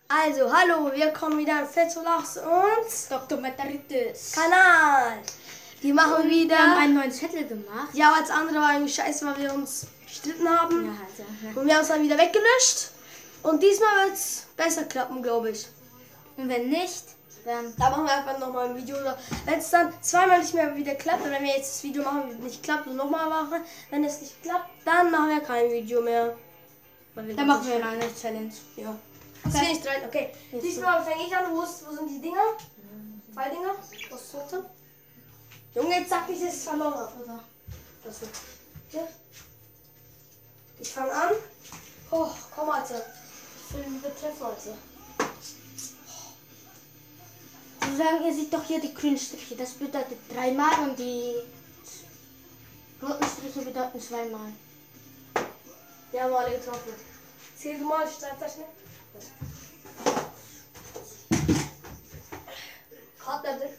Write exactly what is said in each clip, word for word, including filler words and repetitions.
Also, hallo, wir kommen wieder an Fetzolachs und Doktor Meteritis. Kanal. Wir machen und wieder. Wir haben einen neuen Zettel gemacht. Ja, weil das andere war irgendwie scheiße, weil wir uns gestritten haben. Ja, halt, ja, ja. Und wir haben es dann wieder weggelöscht. Und diesmal wird es besser klappen, glaube ich. Und wenn nicht, dann. Da machen wir einfach nochmal ein Video. Wenn es dann zweimal nicht mehr wieder klappt, oder wenn wir jetzt das Video machen, nicht klappt und nochmal machen, wenn es nicht klappt, dann machen wir kein Video mehr. Dann machen wir eine Challenge. Ja. Das will ich rein. Okay. Jetzt Diesmal fange ich an. Wo, ist, wo sind die Dinger? Zwei Dinger? Was ist das? Junge, jetzt sag nicht, dass ich es verloren habe. Oder? Das wird. Hier. Ich fange an. Oh, komm, Alter. Ich will den Betreff, Alter. Sie sagen, ihr seht doch hier die grünen Striche. Das bedeutet dreimal und die roten Striche bedeuten zweimal. Die haben wir alle getroffen. Zähl du mal, ich zeig das schnell. Karte bitte.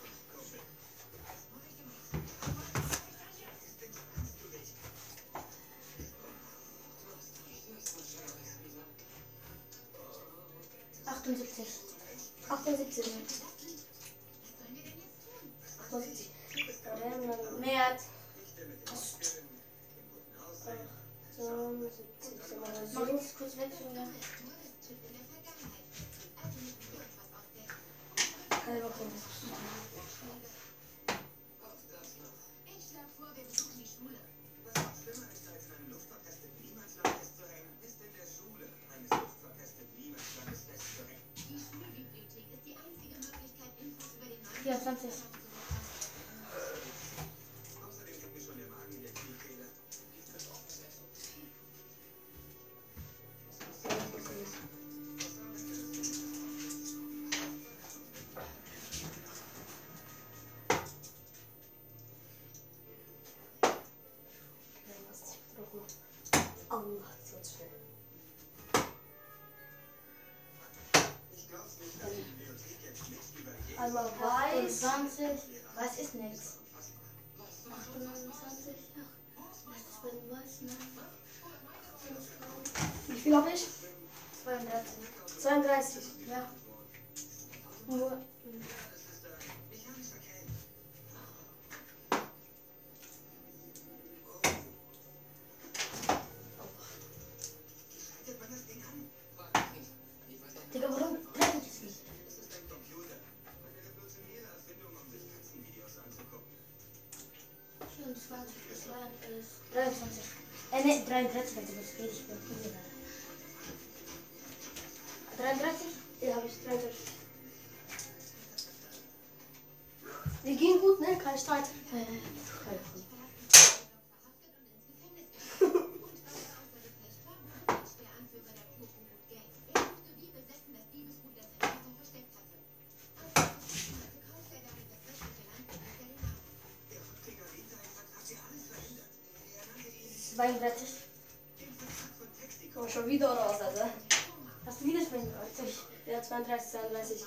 achtundsiebzig. achtundsiebzig. achtundsiebzig. Mehr. Mach jetzt kurz weg, Junge. vierundzwanzig. Allah, so schnell. Einmal weiß. achtundzwanzig. Weiß ist nichts. achtundzwanzig. Was ist bei dem Weißen? Wie viel habe ich? zweiunddreißig. zweiunddreißig. Ja. Nur. Digga, warum treffe ich es nicht? vierundzwanzig plus ein ist dreiundzwanzig. Äh, ne, dreiunddreißig, also das geht, ich bin unsicher. dreiunddreißig? Ja, habe ich dreiunddreißig. Wir gehen gut, ne? Kein Streit. Äh, kein Problem. zweiunddreißig. Komm schon wieder raus, Alter. Hast du wieder zweiunddreißig? Ja, zweiunddreißig, zweiunddreißig.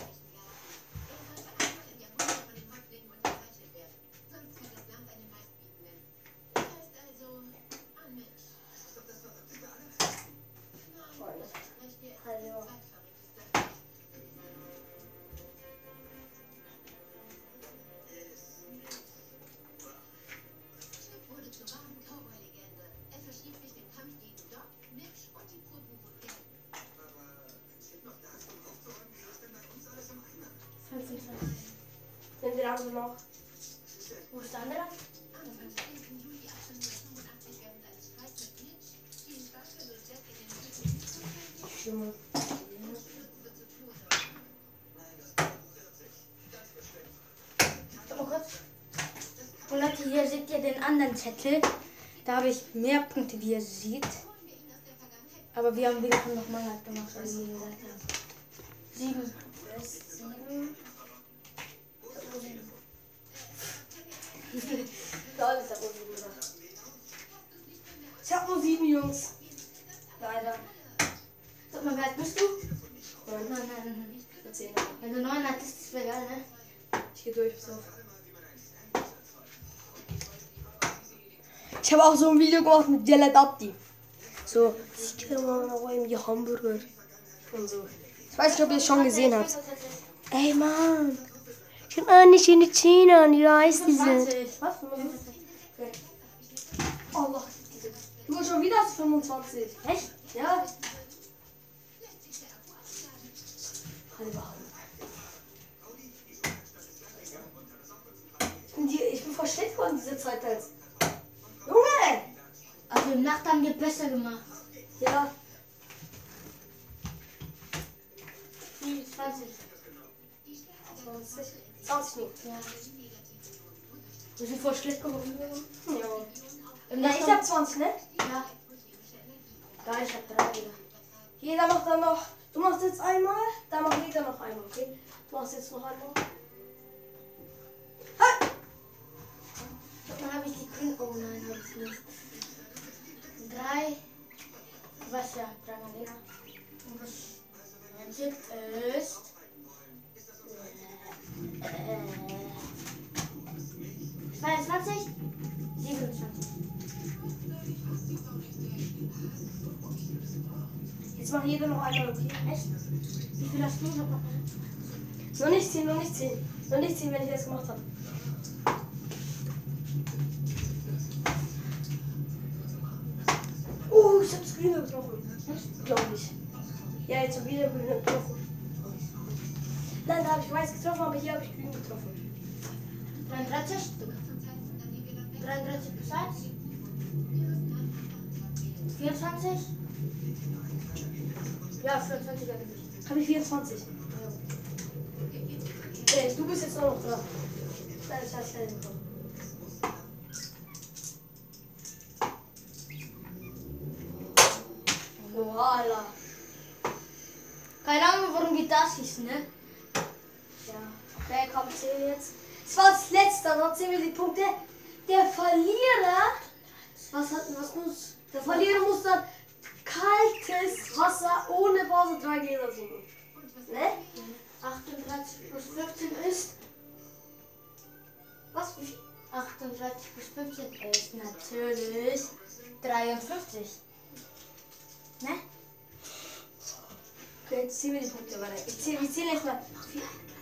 fünfundzwanzig. Nimm den anderen noch. Wo ist der andere? Stimme. Oh Gott. Und Leute, hier seht ihr den anderen Zettel. Da habe ich mehr Punkte, wie ihr seht. Aber wir haben wieder von nochmal halt gemacht, also wie gesagt habe. Sieben. Sieben. Da ist der sieben, oder? Ich hab nur sieben, Jungs. Leider. Sag mal, wie alt bist du? Neun. Nein, nein, nein. Zehn. Wenn du neun hattest, das wäre geil, ne? Ich geh durch, bis auf. Ich habe auch so ein Video gemacht mit Jellet Abdi. So, ich kenne mal noch irgendwie Hamburger. Und so. Ich weiß nicht, ob ihr es schon gesehen habt. Ey, Mann. Ich hab auch nicht in die China und wie heißt diese? Was? Okay. Oh, noch. Du schon wieder hast fünfundzwanzig. Echt? Ja. Ich bin, die, ich bin voll schlecht geworden diese Zeit jetzt. Junge! Also im Nacht haben wir besser gemacht. Ja. zwanzig. zwanzig. zwanzig Minuten. Ja. Wir sind voll schlecht geworden. Ja. Im Ja, Nacht ich haben- hab zwanzig, ne? Ja. Da, ich hab drei, Digga. Jeder macht dann noch. Du machst jetzt einmal, dann macht jeder noch einmal, okay? Du machst jetzt noch einmal. Hey! Dann habe ich die Grün. Oh nein, habe ich nicht. Drei. Was ja, dreimal länger. Und was jetzt ist. Äh, zweiundzwanzig, siebenundzwanzig. Jetzt macht jeder noch einmal, okay? Echt? Wie viel hast du noch? Noch nicht ziehen, noch nicht ziehen. Noch nicht ziehen, wenn ich das gemacht habe. Oh, ich hab's Grüne getroffen. Glaube ich. Ja, jetzt schon wieder Grüne getroffen. Nein, da habe ich weiß getroffen, aber hier habe ich Grün getroffen. dreiunddreißig. dreiunddreißig plus eins. vierundzwanzig. Ja, vierundzwanzig habe ich. Habe ich vierundzwanzig. Okay, du bist jetzt nur noch dran. Nein, ich habe es schnell bekommen. Voila. Keine Ahnung, warum wir das hießen, ne? Ja, okay, komm, zähl jetzt. Es war das letzte, dann zählen wir die Punkte. Der Verlierer, was hat was muss? Der Verlierer muss dann kaltes Wasser ohne Pause drei Gläser trinken. Ne? achtunddreißig plus fünfzehn ist. Was? Wie viel? achtunddreißig plus fünfzehn ist natürlich dreiundfünfzig. Ne? Okay, jetzt zählen wir die Punkte weiter. Ich zähle, wir zählen jetzt mal. Vier.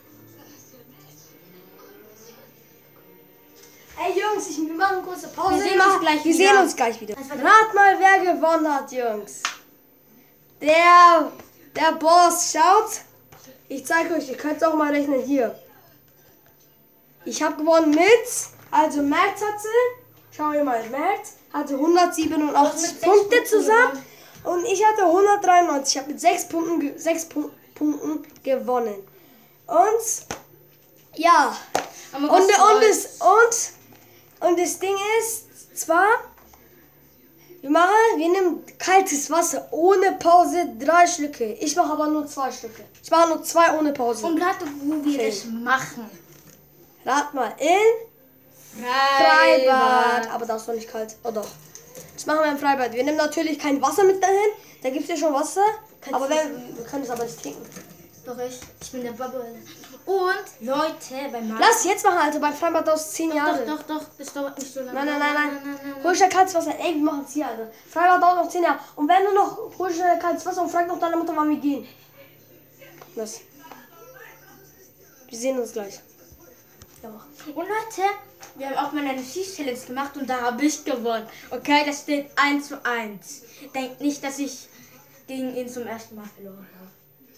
Ey Jungs, ich, wir machen kurze Pause. Wir sehen uns gleich wir wieder. sehen uns gleich wieder. Rat mal, wer gewonnen hat, Jungs. Der, der Boss, schaut. Ich zeige euch, ihr könnt es auch mal rechnen hier. Ich habe gewonnen mit, also Merz hatte, schauen wir mal, Merz hatte hundertsiebenundachtzig Punkte zusammen und ich hatte hundertdreiundneunzig. Ich habe mit sechs Punkten, ge- sechs Pu- Punkten gewonnen. Und ja, und, und, das, und, und das Ding ist zwar, wir machen, wir nehmen kaltes Wasser ohne Pause, drei Schlücke. Ich mache aber nur zwei Schlücke. Ich mache nur zwei ohne Pause. Und gerade wo wir Okay. das machen. Rat mal, in Freibad. Aber da ist doch nicht kalt. Oh doch. Das machen wir im Freibad. Wir nehmen natürlich kein Wasser mit dahin. Da gibt es ja schon Wasser. Aber wir, wir können es aber nicht trinken. Doch ich, ich bin der Bubble. Und Leute, beim Mann. Lass jetzt machen, Alter. Beim Freibad dauert es zehn Jahre. Doch, doch, doch, das dauert nicht so lange. Nein, nein, nein, nein. nein, nein, Hol schnell kaltes Wasser. Ey, wir machen es hier, Alter. Freibad dauert noch zehn Jahre. Und wenn du noch, hol schnell kaltes Wasser und frag noch deine Mutter, wann wir gehen. Das. Wir sehen uns gleich. Ja, mach. Und Leute, wir haben auch mal eine Schieß-Challenge gemacht und da habe ich gewonnen. Okay, das steht eins zu eins. Denkt nicht, dass ich gegen ihn zum ersten Mal verloren habe.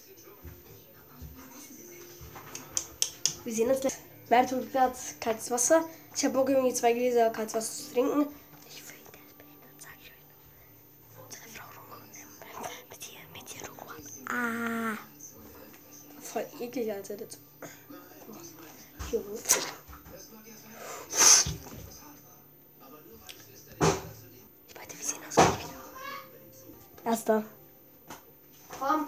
Wir sehen uns gleich. Mert holt gerade kaltes Wasser. Ich habe Bock, irgendwie zwei Gläser kaltes Wasser zu trinken. Ich will das behindert, sag ich euch noch. Unsere Frau Runge. Mit dir, mit dir Runge. Ah. Voll eklig, Alter. Das. Hier hoch. Ich meinte, wir sehen uns gleich wieder. Erster. Komm.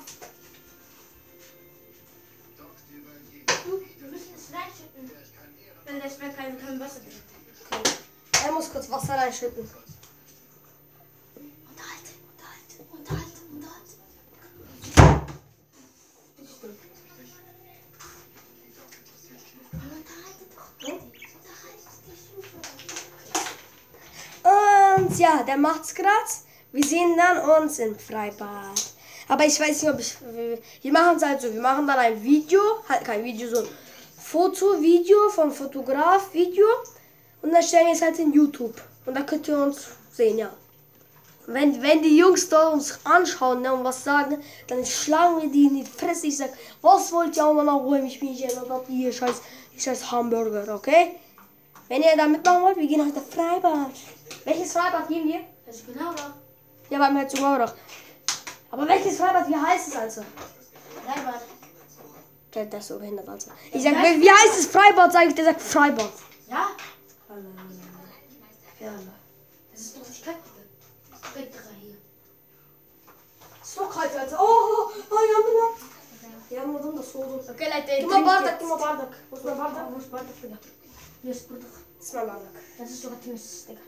Du, wir müssen es reinschütten. Weil das wäre kein, kein Wasser drin. Er muss kurz Wasser reinschütten. Unterhalte, unterhalte, unterhalte, unterhalte. Und ja, der macht's grad. Wir sehen dann uns im Freibad. Aber ich weiß nicht, ob ich... Wir machen es halt so. Wir machen dann ein Video. Halt kein Video, so ein Foto, Video vom Fotograf, Video. Und dann stellen wir es halt in YouTube. Und da könnt ihr uns sehen, ja. Wenn, wenn die Jungs da uns anschauen, ne, und was sagen, dann schlagen wir die in die Fresse. Ich sag, was wollt ihr auch mal nachholen? Ich bin hier und habt ihr hier scheiß, scheiß Hamburger, okay? Wenn ihr da mitmachen wollt, wir gehen heute Freibad. Welches Freibad gehen wir? Das ist genau da. Ja, beim Herzogenaurach. Aber welches Freibad, wie heißt es also? Freibad. Der, der ist so behindert, also. Ich sag, wie heißt es Freibad, sag ich, der sagt Freibad. Ja? Ja. Das ist doch nicht kalt, bitte. Hier. So kalt, Alter. Oh, oh, oh, ja, ja. Ja, nur das so. Okay, Leute, Gib mal Bardak, gib mal Bardak. Wo ist mein Bardak? Wo ist Bardak, Digga? Hier ist Bardak. Das ist mein Bardak. Das ist sogar Tennis, Digga.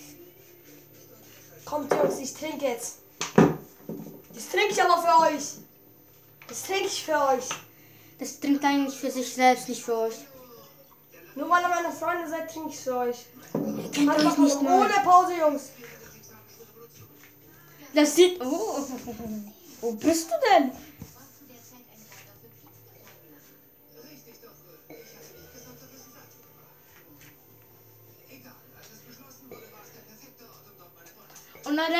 Kommt, Jungs, ich trinke jetzt. Das trinke ich aber für euch. Das trinke ich für euch. Das trinkt eigentlich für sich selbst, nicht für euch. Nur weil ihr meine Freunde seid, trinke ich für euch. Ihr kennt euch Einfach nicht ohne mehr. Pause, Jungs. Das sieht... Oh, wo bist du denn? Und Leute,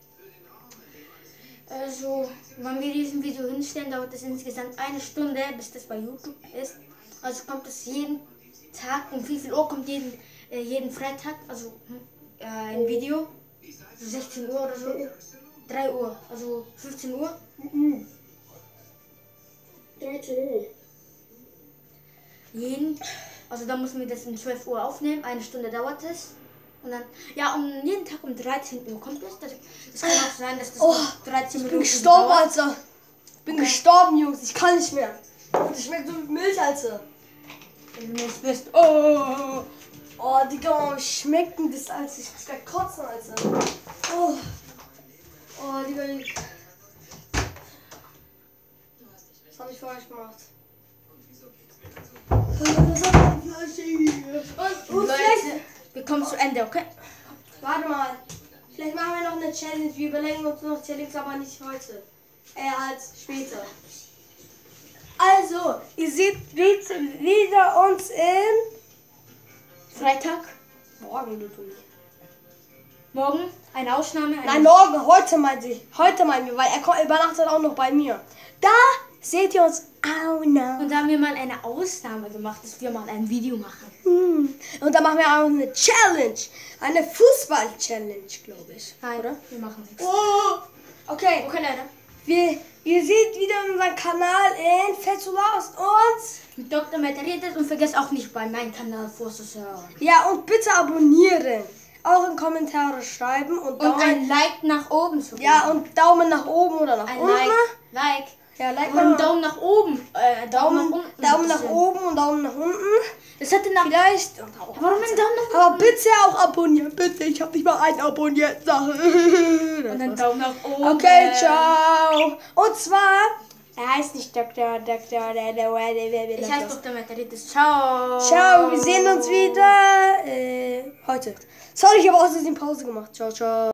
also, wenn wir diesen Video hinstellen, dauert es insgesamt eine Stunde, bis das bei YouTube ist. Also kommt es jeden Tag, um wie viel Uhr kommt jeden, äh, jeden Freitag, also äh, ein Video, so sechzehn Uhr oder so, drei Uhr, also fünfzehn Uhr. Mhm. dreizehn Uhr. Jeden, also da müssen wir das um zwölf Uhr aufnehmen, eine Stunde dauert es. Und dann, ja, um jeden Tag um dreizehn Uhr kommt es. Das, das kann auch sein, dass das Oh, dreizehn Ich Minuten bin gestorben, dauert. Alter. Ich bin gestorben, Jungs. Ich kann nicht mehr. Und das schmeckt so wie Milch, Alter. Wenn du nicht bist. Oh! Oh, Digga, wie schmeckt denn das, Alter? Ich muss gleich kotzen, Alter. Oh. Oh, Digga. Was hab ich für euch gemacht? Und, und Leute, vielleicht... wir kommen zu Ende, okay? Warte mal. Vielleicht machen wir noch eine Challenge. Wir überlegen uns noch Challenge, aber nicht heute. Äh, halt später. Also, ihr seht wieder uns in... Freitag, Morgen, du Toni. morgen, eine Ausnahme. Eine Nein, morgen, heute meinte ich. Heute meinen wir, weil er kommt, übernachtet auch noch bei mir. Da seht ihr uns auch noch. Und da haben wir mal eine Ausnahme gemacht, dass wir mal ein Video machen. Hm. Und dann machen wir auch eine Challenge. Eine Fußball-Challenge, glaube ich. Nein, oder? Wir machen nichts. Oh. Okay, Okay, Leute. wir, ihr seht wieder unseren Kanal in Fetulaus und... Mit Doktor Meteoritis und vergesst auch nicht bei meinem Kanal vorzuhören. Ja, und bitte abonnieren. Auch in Kommentare schreiben und, Und Daumen, ein Like nach oben zu geben. ja, und Daumen nach oben oder nach ein unten. Like. Like. Ja, like Und einen mal. Daumen nach oben. Äh, Daumen, Daumen, nach unten. Daumen nach Bisschen. oben und Daumen nach unten. Das hatte nach. Vielleicht. Und auch, Warum ein Daumen nach aber unten? bitte auch abonnieren. Bitte, ich habe nicht mal einen abonniert. Und einen Daumen nach oben. Okay, ciao. Und zwar, er heißt nicht Doktor, Doktor, der, der, der, der, der, Ich heiße Doktor Meteoritis. Ciao. Ciao, wir sehen uns wieder äh, heute. Sorry, ich habe aus Versehen Pause gemacht. Ciao, ciao.